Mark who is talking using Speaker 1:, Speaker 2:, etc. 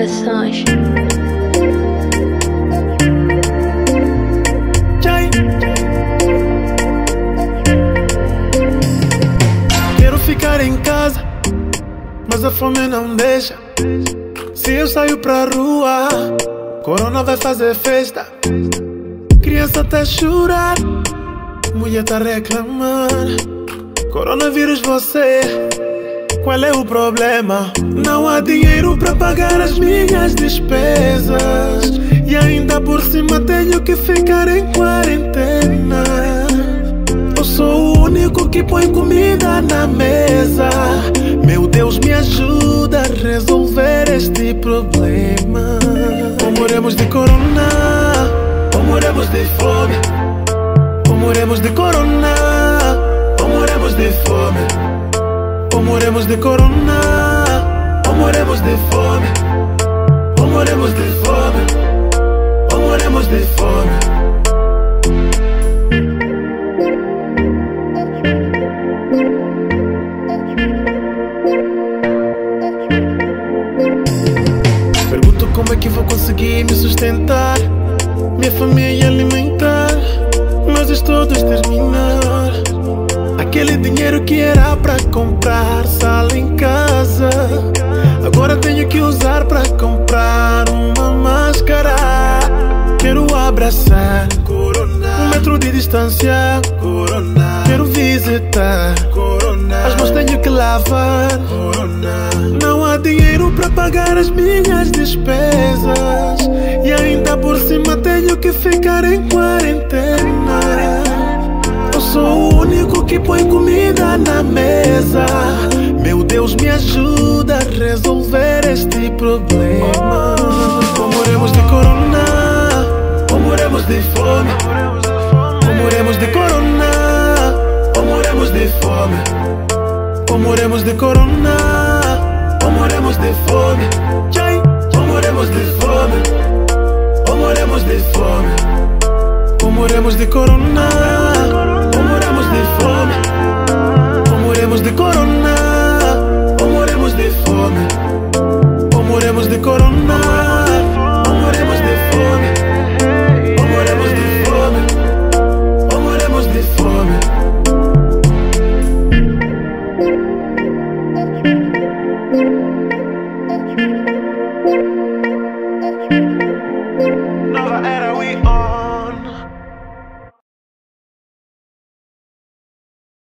Speaker 1: Produções.
Speaker 2: Quero ficar em casa, mas a fome não deixa. Se eu saio pra rua, corona vai fazer festa. Criança tá a chorar, mulher tá a reclamar. Coronavírus você, qual é o problema? Não há dinheiro pra pagar as minhas despesas, e ainda por cima tenho que ficar em quarentena. Eu sou o único que põe comida na mesa. Meu Deus, me ajuda a resolver este problema. Ou morremos de corona, ou morremos de fome. Ou morremos de corona, ou morremos de fome. Ou morremos de corona, ou morremos de fome. Ou morremos de fome, ou morremos de fome. Pergunto como é que vou conseguir me sustentar, minha família alimentar, mas estudos terminar. Aquele dinheiro que era pra comprar sala em casa, agora tenho que usar pra comprar uma máscara. Quero abraçar corona, 1 metro de distância, corona. Quero visitar corona, as mãos tenho que lavar corona. Não há dinheiro pra pagar as minhas despesas, e ainda por cima tenho que ficar em quarentena. Eu sou o único que põe comida na mesa. Meu Deus, me ajuda a resolver este problema. Ou morremos de corona, ou morremos de fome. Ou morremos de corona, ou morremos de fome. Ou morremos de corona, ou morremos de fome. Ou morremos de fome, ou morremos de fome. Ou morremos de corona, ou morremos de fome. Ou morremos de corona, ou morremos de fome. Ou morremos de corona.